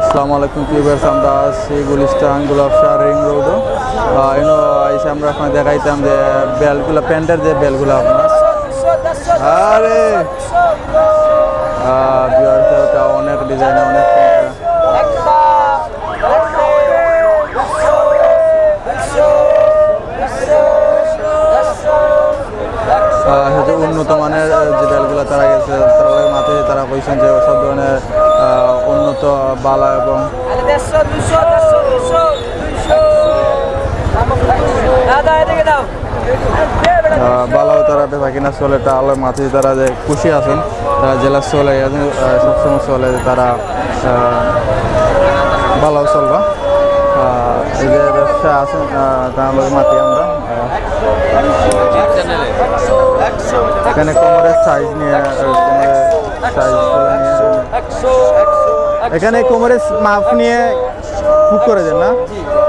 আসসালামু আলাইকুম ভিউয়ার্স, আমরা আছি গুলিস্তান গুলাবশাহ রিং রোড। আইসে আমরা আপনার দেখাইতাম যে বেলগুলা প্যান্টের যে বেলগুলা আপনার আরে ভিউয়ার্স অনেক ডিজাইন অনেক উন্নত মানের যে বেলগুলো তারা গেছে তার মাথায় তারা কইছেন যে সব ধরনের উন্নত বালা এবং বালাও তারা বেচা কিনা চলে তা আলোর মাথায় তারা যে খুশি আছেন তারা জেলা চলে সবসময় চলে তারা বালাও চলবা এই যে ব্যবসা আছেন তার মাটি আমরা এখানে কোমরের সাইজ নিয়ে এখানে কোমরের মাপ নিয়ে বুক করে দেন না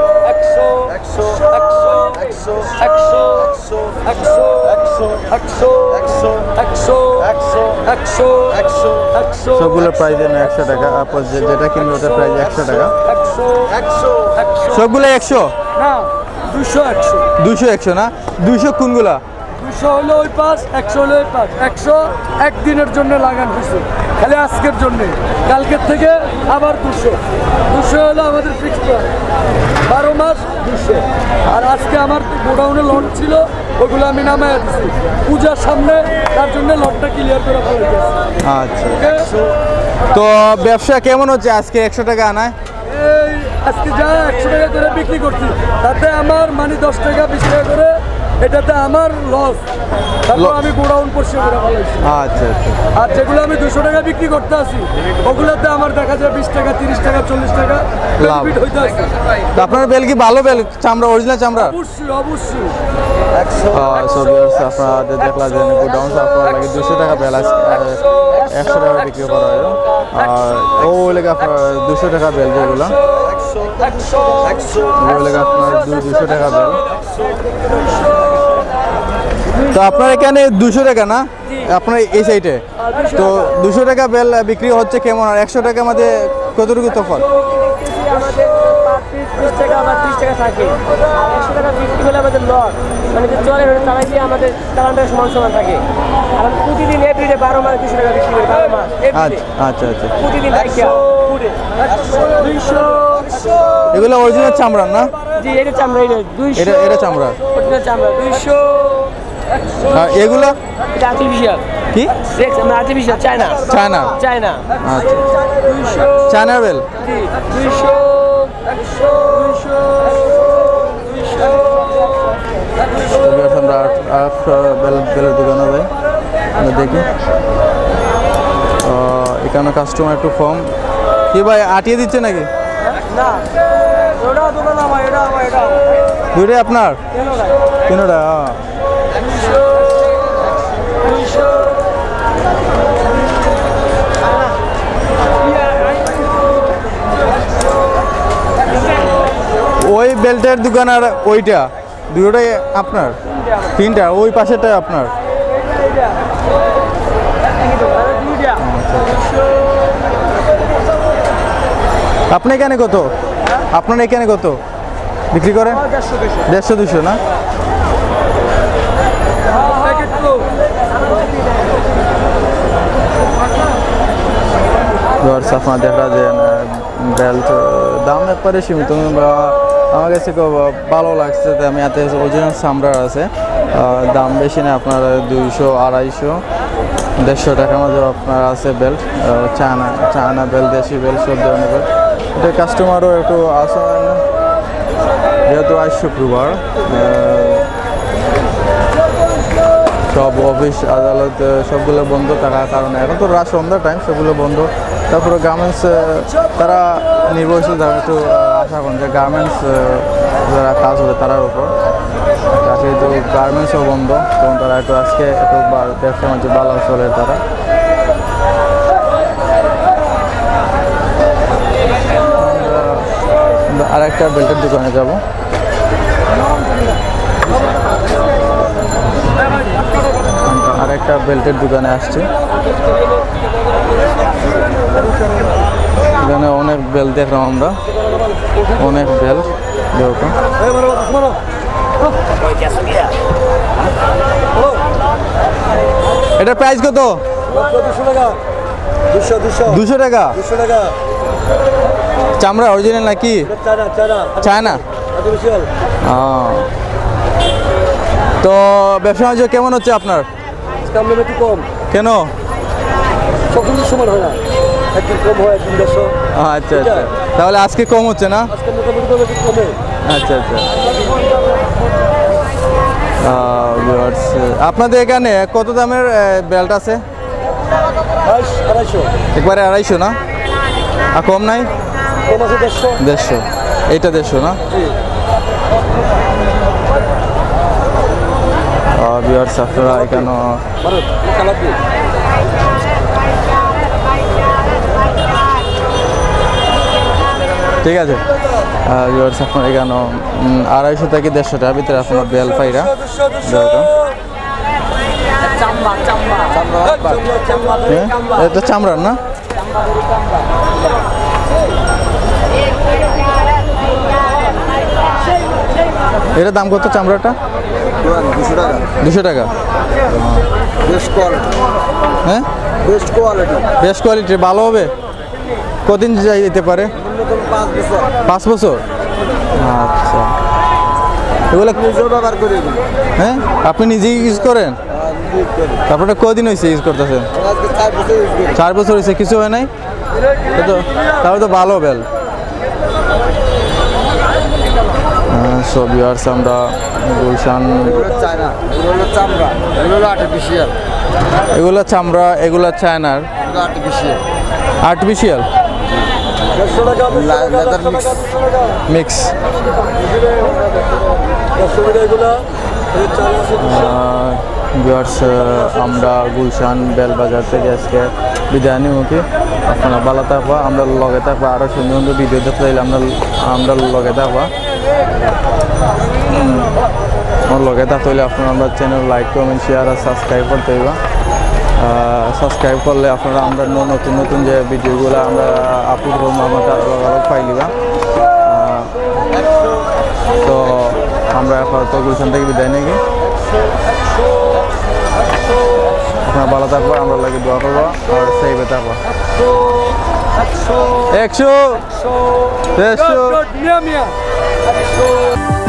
সবগুলো প্রাইস 100 টাকা, যেটা কিনবে ওটা প্রাইস 100 টাকা। সবগুলো 100 না 200 100 না 200 কোনগুলা 200 হলো ওই পাশ 100 হলো ওই পাশ 100 একদিনের জন্য লাগান হয়েছে খালি আজকের জন্য, কালকের থেকে আবার 200 হলো আমাদের ফিক্সড 12 মাস 200। আর আজকে আমার গোডাউনে লট ছিল ওগুলো আমি নামায় দিচ্ছি পূজার সামনে, তার জন্য লটটা ক্লিয়ার করে ভালো গেছে। আচ্ছা তো ব্যবসা কেমন হচ্ছে আজকে 100 টাকা আনায়? এই আজকে যা 100 টাকা করে বিক্রি করছি তাতে আমার মানে 10 টাকা 20 টাকা করে, এটাতে আমার লস, তারপর আমি গোডাউন পরিষ্কার করে ভালোইছি। আচ্ছা আর যেগুলো আমি 200 টাকা বিক্রি করতে আসি ওগুলোতে আমার দেখা যায় 20 টাকা 30 টাকা 40 টাকা প্রফিট হইতে আসে। আপনার বেল কি ভালো বেল চামড়া অরিজিনাল চামড়া? অবশ্যই আপনাদের দেখলা যে গোডাউন আপনার লাগে 200 টাকা বেল আছে 100 টাকা বিক্রি করা হয়। আর ওই লেগে আপনার 200 টাকা বেল যেগুলো আপনার 200 টাকা বেল। তো আপনার এখানে 200 টাকা না আপনার এই সাইডে, তো 200 টাকা বেল বিক্রি হচ্ছে কেমন? আর 100 টাকার মধ্যে কতটুকু তফাৎ? আমাদের 30 টাকা বা 30 টাকা থাকে, 100 টাকা বিক্রি হলে আমাদের লস, মানে যে চলে চালাই দিয়ে আমাদের চালানটা সমান থাকে। আর প্রতিদিন এভরিডে 12 মাস 200 টাকা বিক্রি করি, 12 মাস আচ্ছা প্রতিদিন এগুলো অরিজিনাল চামড়া না? জি এটা চামড়া, 200 এটা চামড়া অরিজিনাল চামড়া 200। আর এগুলো এটা আর্টিফিশিয়াল কি? আমরা আর্টিফিশিয়াল চায়না আচ্ছা 200 চায়না বেল জি 200 আমরা বেলের দোকানে যাই, আমরা দেখি এখানে কাস্টমার একটু কম। কি ভাই আটিয়ে দিচ্ছে নাকি? না ওটা দোকান আমার, এটা দুইটাই আপনার? তিনটা ওই বেল্টের দোকান আর ওইটা দুটোটাই আপনার? তিনটা ওই পাশেরটাই আপনার? আপনি এখানে কত? আপনার এখানে কত বিক্রি করেন? 150-200 না? আপনার দেখা যায় বেল্ট দাম একবারে সীমিত, আমার কাছে খুব ভালো লাগছে। আমি এত অরিজিনাল চামড়ার আছে, দাম বেশি না, আপনার 200, 250, 150 টাকার মধ্যে আপনার আছে বেল্ট। চায়না বেল্ট, দেশি বেল্ট, সব ধরনের বেল্ট। এটা কাস্টমারও একটু আসে না, যেহেতু আজ শুক্রবার সব অফিস আদালত সবগুলো বন্ধ থাকার কারণে এখন তো রাত সন্ধ্যার টাইম, সবগুলো বন্ধ। তারপরে গার্মেন্টস তারা নির্ভরশীল, তারা একটু আশা করেন যে গার্মেন্টস যারা কাজ হবে তারার উপর, যেহেতু গার্মেন্টসও বন্ধ তখন তারা একটু আজকে একটু ব্যবসা বাণিজ্য ভালো চলে। তারা আরেকটা বেল্টের দোকানে যাব। আরেকটা বেল্টের দোকানে আসছি। এখানে অনেক বেল দেখলাম আমরা, অনেক বেল দেখো। এটার প্রাইস কত? 200 টাকা। চামড়া অরিজিনাল নাকি? চায়না। তো ব্যবসা বাণিজ্য কেমন হচ্ছে আপনার? একটু কম, কেন? সকলের সমান হয় না, একদিন কম হয়, একদিন বেশি। আচ্ছা আচ্ছা, তাহলে আজকে কম হচ্ছে না? আজকে মোটামুটি কমে একটু কমে। আচ্ছা আচ্ছা। ভিউয়ার্স, আপনাদের এখানে কত দামের বেল্ট আছে? 250 একবারে 250 না? আর কম নাই? কম আছে 150। 150, এইটা 150 না? ভিউয়ার্স, আপনারা এখানে ঠিক আছে। ভিউয়ার্স, আপনার এখানে 250 থেকে 150 টাকার ভিতরে আপনার বেল পাইরা এটা চামড়ার না? এটার দাম কত চামড়াটা? 200 টাকা। 200 টাকা। Best quality. হ্যাঁ, বেস্ট কোয়ালিটি। বেস্ট কোয়ালিটির, ভালো হবে। কদিন যেতে পারে? 5 বছর। আচ্ছা, এগুলো নিজেও ব্যবহার করি। হ্যাঁ, আপনি নিজেই ইউজ করেন? তারপরে কদিন হয়েছে ইউজ করতেছেন? 4 বছর হয়েছে, কিছু হয় নাই? তাহলে তো ভালো বেল। সো ভিউয়ার্স, আমরা গুলশান, এগুলো চামড়া, এগুলো চায়নার আর্টিফিশিয়াল মিক্স। ভিউয়ার্স, আমরা গুলশান বেল বাজার থেকে আজকে বিদায় নিমুখী। আপনারা ভালো থাকবা, আমরা লগে থাকবা, আরও সুন্দর সুন্দর ভিডিও দেখতে চাইলে আমরা লগে থাকবা। আমার লগে থাকতে হলে আপনারা আমরা চ্যানেল লাইক, কমেন্ট, শেয়ার আর সাবস্ক্রাইব করতে হইবা। সাবস্ক্রাইব করলে আপনারা আমরা নতুন নতুন যে ভিডিওগুলো আমরা আপলোড করবো আমাদের পাইলিবা। তো আমরা আপাতত গুলশান থেকে বিদায় নিয়ে গিয়ে আপনারা ভালো থাকবো, আমরা লাগে দোয়া করবো আর সেভে থাকবো। 100 100 100